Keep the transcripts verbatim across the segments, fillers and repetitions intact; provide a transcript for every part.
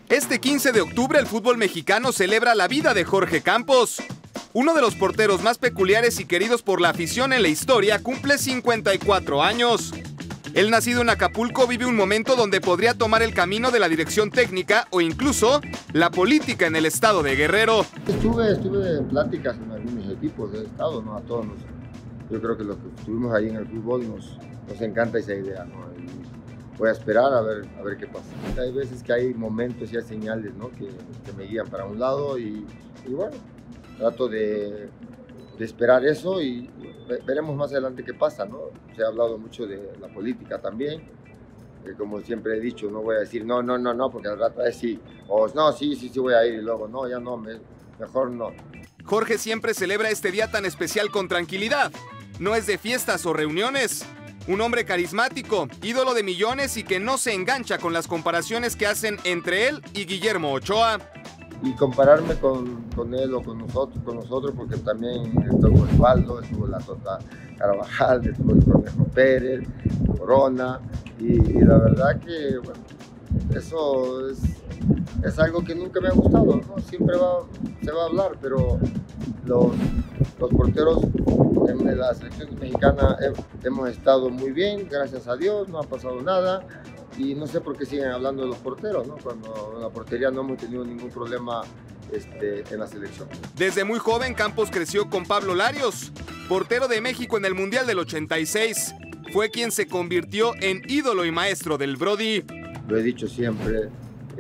Este quince de octubre el fútbol mexicano celebra la vida de Jorge Campos. Uno de los porteros más peculiares y queridos por la afición en la historia cumple cincuenta y cuatro años. El nacido en Acapulco vive un momento donde podría tomar el camino de la dirección técnica o incluso la política en el estado de Guerrero. Estuve, estuve en pláticas en algunos equipos del estado, ¿no? A todos nos, yo creo que los que estuvimos ahí en el fútbol nos, nos encanta esa idea, ¿no? Y voy a esperar a ver, a ver qué pasa. Hay veces que hay momentos y hay señales, ¿no? que, que me guían para un lado y, y bueno, trato de, de esperar eso y veremos más adelante qué pasa, ¿no? Se ha hablado mucho de la política también, eh, como siempre he dicho, no voy a decir no, no, no, no, porque al rato es sí, o no, sí, sí, sí voy a ir y luego no, ya no, me, mejor no. Jorge siempre celebra este día tan especial con tranquilidad. No es de fiestas o reuniones. Un hombre carismático, ídolo de millones y que no se engancha con las comparaciones que hacen entre él y Guillermo Ochoa. Y compararme con, con él o con nosotros, con nosotros, porque también estuvo Osvaldo, estuvo la Tota Carvajal, estuvo el Conejo Pérez, Corona, y, y la verdad que, bueno, eso es, es algo que nunca me ha gustado, ¿no? Siempre va, se va a hablar, pero los, los porteros en la selección mexicana hemos estado muy bien, gracias a Dios, no ha pasado nada. Y no sé por qué siguen hablando de los porteros, ¿no? Cuando en la portería no hemos tenido ningún problema este, en la selección. Desde muy joven, Campos creció con Pablo Larios, portero de México en el Mundial del ochenta y seis. Fue quien se convirtió en ídolo y maestro del Brody. Lo he dicho siempre,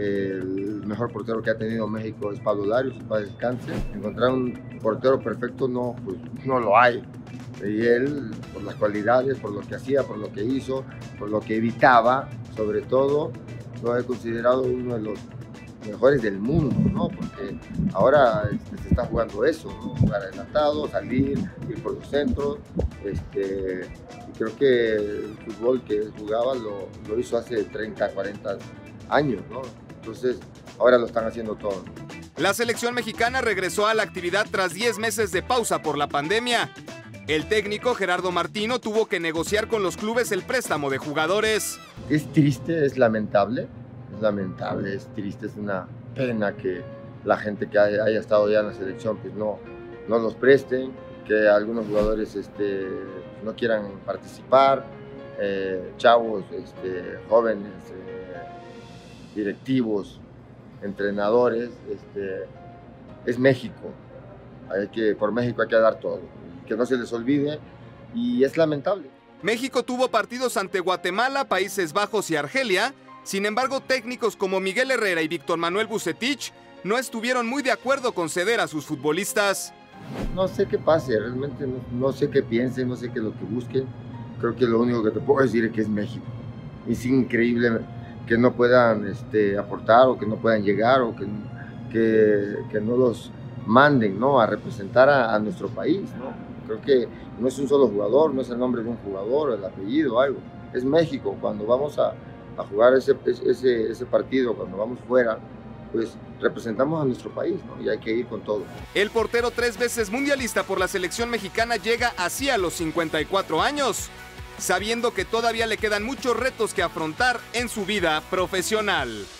el mejor portero que ha tenido México es Pablo Larios, para descanse. Encontrar un portero perfecto no, pues, no lo hay. Y él, por las cualidades, por lo que hacía, por lo que hizo, por lo que evitaba, sobre todo, lo he considerado uno de los mejores del mundo, ¿no? Porque ahora este, se está jugando eso, ¿no? Jugar adelantado, salir, ir por los centros. Este, y creo que el fútbol que él jugaba lo, lo hizo hace treinta, cuarenta años, ¿no? Entonces, ahora lo están haciendo todo, ¿no? La selección mexicana regresó a la actividad tras diez meses de pausa por la pandemia. El técnico Gerardo Martino tuvo que negociar con los clubes el préstamo de jugadores. Es triste, es lamentable, es lamentable, es triste, es una pena que la gente que haya, haya estado ya en la selección pues no, no los presten, que algunos jugadores este, no quieran participar, eh, chavos, este, jóvenes, eh, directivos, entrenadores, este, es México, hay que, por México hay que dar todo. Que no se les olvide, y es lamentable. México tuvo partidos ante Guatemala, Países Bajos y Argelia. Sin embargo, técnicos como Miguel Herrera y Víctor Manuel Vucetich no estuvieron muy de acuerdo con ceder a sus futbolistas. No sé qué pase, realmente no, no sé qué piensen, no sé qué es lo que busquen. Creo que lo único que te puedo decir es que es México. Es increíble que no puedan este, aportar o que no puedan llegar o que, que, que no los manden, ¿no? A representar a, a nuestro país, ¿no? Creo que no es un solo jugador, no es el nombre de un jugador, el apellido, algo. Es México. Cuando vamos a, a jugar ese, ese, ese partido, cuando vamos fuera, pues representamos a nuestro país, ¿no? Y hay que ir con todo. El portero tres veces mundialista por la selección mexicana llega así a los cincuenta y cuatro años, sabiendo que todavía le quedan muchos retos que afrontar en su vida profesional.